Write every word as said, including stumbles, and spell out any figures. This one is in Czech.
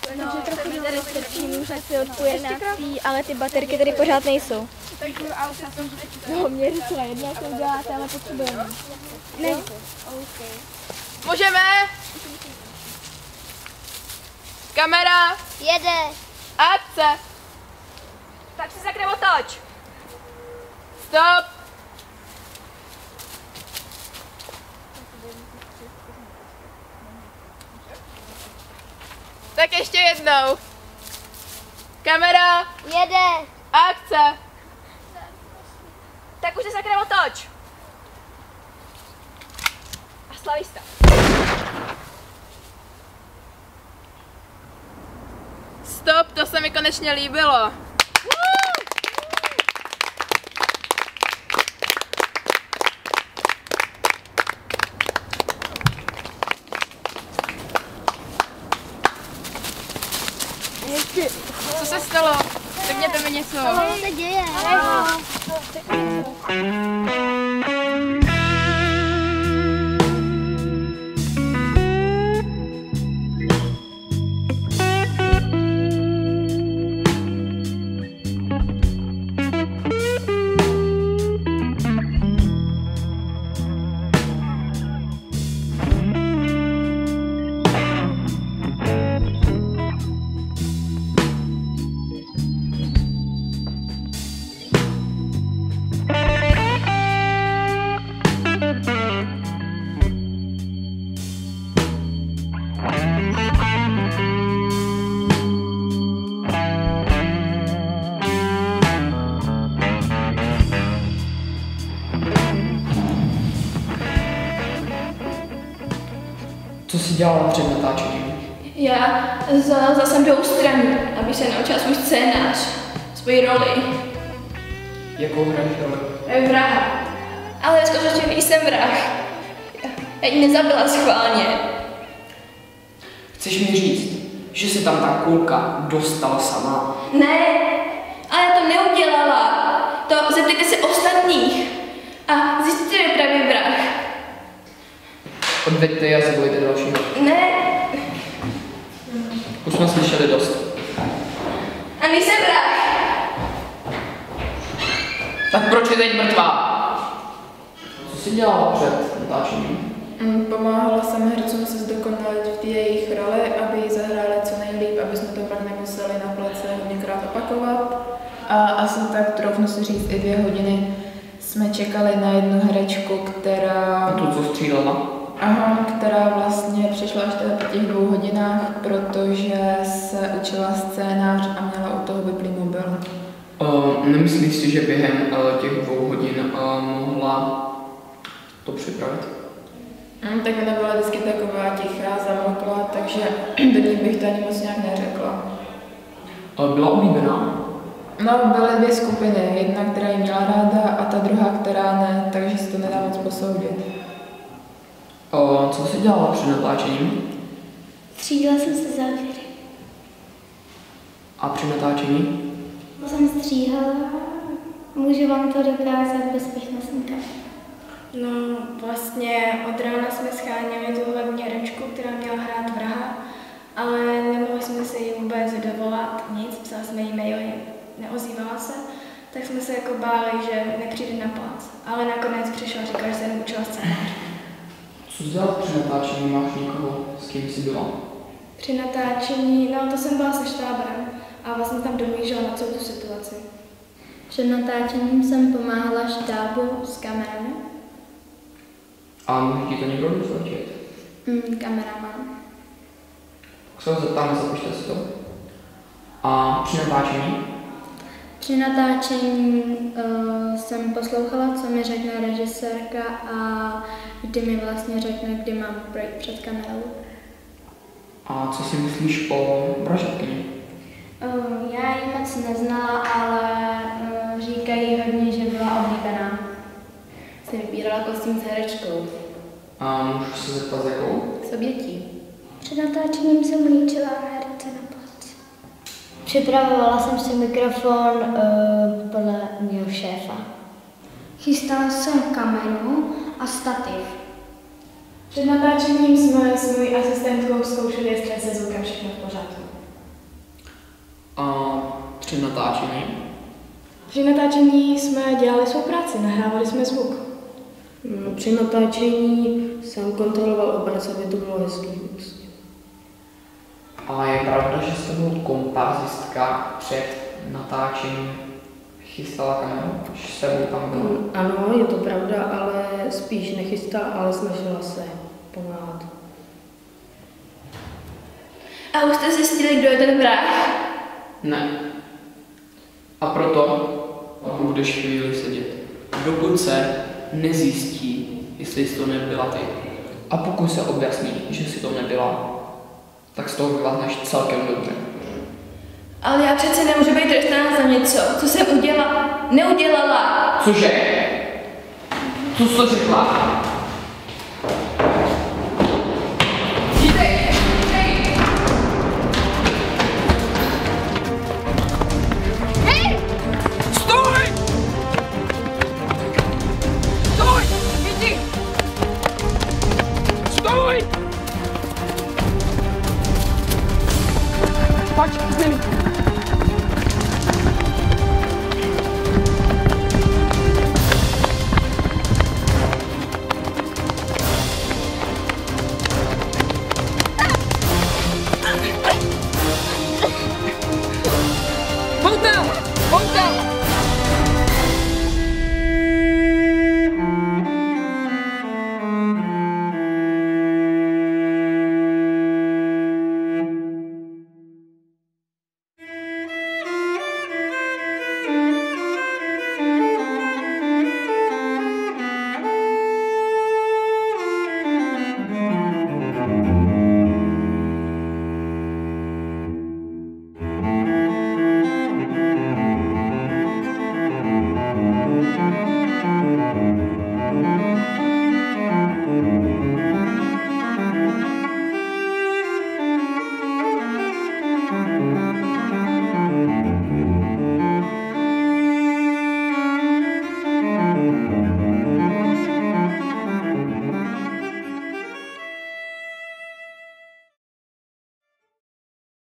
No, takže mi tady strčím už asi od půl jedenáctý, ale ty baterky tady pořád nejsou. No, mě docela jedno, jak to uděláte, ale potřebujeme. Ne. Okay. Můžeme? Kamera. Jede. Akce. Tak si zakryv otoč. Stop. Tak ještě jednou. Kamera. Jede. Akce. Tak už se zakryv otoč. A slavista. Stop, to se mi konečně líbilo. Co se stalo? Řekněte mi něco. Co se děje? Co jsi dělala před natáčením? Já zalezla jsem do ústraní, aby se naučila svůj scénář, svoji roli. Jakou hraješ roli? Vraha. Ale ve skutečnosti nejsem vrah. Já ji nezabila schválně. Chceš mi říct, že se tam ta kulka dostala sama? Ne, ale to neudělala. To zeptejte se ostatních a zjistíte, že je právě vrah. Odveďte a zavolejte dalšího. Ne. Už jsme slyšeli dost. A nejsem vrah. Tak proč je teď mrtvá? Co jsi dělala před natáčením? Pomáhala jsem hercům se zdokonalit v té jejich roli, aby ji zahráli co nejlíp, aby jsme to pak nemuseli na place hodněkrát opakovat. A asi tak, troufnu si říct, i dvě hodiny jsme čekali na jednu herečku, která... Na tu, co střílela? Aha, která vlastně přišla až teda po těch dvou hodinách, protože se učila scénář a měla u toho vyplý mobil. Uh, nemyslíš si, že během uh, těch dvou hodin uh, mohla to připravit? Hmm, tak ona byla vždycky taková tichá, zamlkla, takže do ní bych to ani moc nějak neřekla. Uh, byla oblíbená? No, byly dvě skupiny, jedna, která ji měla ráda a ta druhá, která ne, takže si to nedá moc posoudit. Uh, co jsi dělala před natáčením? Střídala jsem se závěry. A při natáčení? To jsem stříhala. Můžu vám to dokázat bezpečnostní kameru. No, vlastně od rána jsme scháněli tu hlavní herečku, která měla hrát vraha, ale nemohli jsme se jí vůbec dovolat nic, psali jsme jí maily, neozývala se, tak jsme se jako báli, že nepřijde na plac. Ale nakonec přišla a říkala, že se naučila scénář. Co jsi dělala při natáčení? Máš někoho, s kým jsi byla? Při natáčení, no to jsem byla se štábem a vlastně tam dohlížela na celou tu situaci. Před natáčením jsem pomáhala štábu s kamerami. A může ti to někdo dozvědět? Mm, kameraman. Tak se ho zeptáme, zapište si to. A při natáčení? Při natáčení uh, jsem poslouchala, co mi řekne režisérka a kdy mi vlastně řekne, kdy mám projít před kamerou. A co si myslíš o vražetkyni? Uh, já ji moc neznala, ale uh, říkají hodně, že byla oblíbená. Jsem vybírala kostým s herečkou. A můžu se zeptat, s jakou? S obětí. Před natáčením jsem líčila herce na plac. Připravovala jsem si mikrofon uh, podle mého šéfa. Chystala jsem kameru a stativ. Před natáčením jsme s mojí asistentkou zkoušeli, jestli se zvukem všechno v pořádku. Při natáčení? Při natáčení jsme dělali svou práci, nahrávali jsme zvuk. No, při natáčení jsem kontroloval obraz, aby to bylo hezký. Prostě. A je pravda, že se mu komparzistka před natáčením chystala kameru? Že se mu tam byla? Mm, Ano, je to pravda, ale spíš nechystala, ale snažila se pomáhat. A už jste zjistili, kdo je ten vrah? Ne. A proto budeš chvíli sedět. Dokud se nezjistí, jestli jsi to nebyla ty. A pokud se objasní, že si to nebyla, tak z toho vyvládneš celkem dobře. Ale já přece nemůžu být trestána za něco, co jsem udělala, neudělala. Cože? Co jsi to řekla? Jdej! Jdej! Hej! Stoj! Stoj! Jdi! Stoj! Pojď, s nimi!